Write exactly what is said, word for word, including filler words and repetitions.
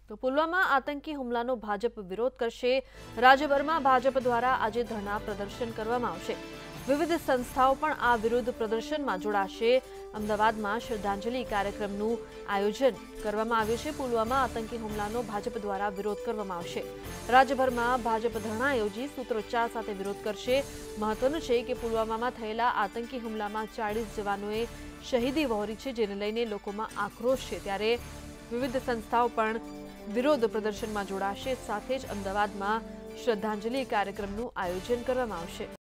તો પુલવામા આતંકી હુમલાનો ભાજપ વિરોધ કરશે। રાજ્યભરમાં ભાજપ દ્વારા આજે ધરણા પ્રદર્શન કરવામાં આવશે। વિવિધ સંસ્થાઓ પણ આ વિરોધ પ્રદર્શનમાં જોડાશે। અમદાવાદમાં શ્રદ્ધાંજલિ કાર્યક્રમનું આયોજન કરવામાં આવ્યું છે। પુલવામા આતંકી હુમલાનો ભાજપ દ્વારા વિરોધ કરવામાં આવશે। રાજ્યભરમાં ભાજપ ધરણા યોજી સૂત્રોચ્ચાર સાથે વિરોધ કરશે। મહત્વનું છે કે પુલવામામાં થયેલા આતંકી હુમલામાં ચાલીસ જવાનોએ શહીદી વહોરી છે, જેને લઈને લોકોમાં આક્રોશ છે। ત્યારે વિવિધ સંસ્થાઓ પણ વિરોધ પ્રદર્શનમાં જોડાશે। સાથે જ અમદાવાદમાં શ્રદ્ધાંજલિ કાર્યક્રમનું આયોજન કરવામાં આવશે।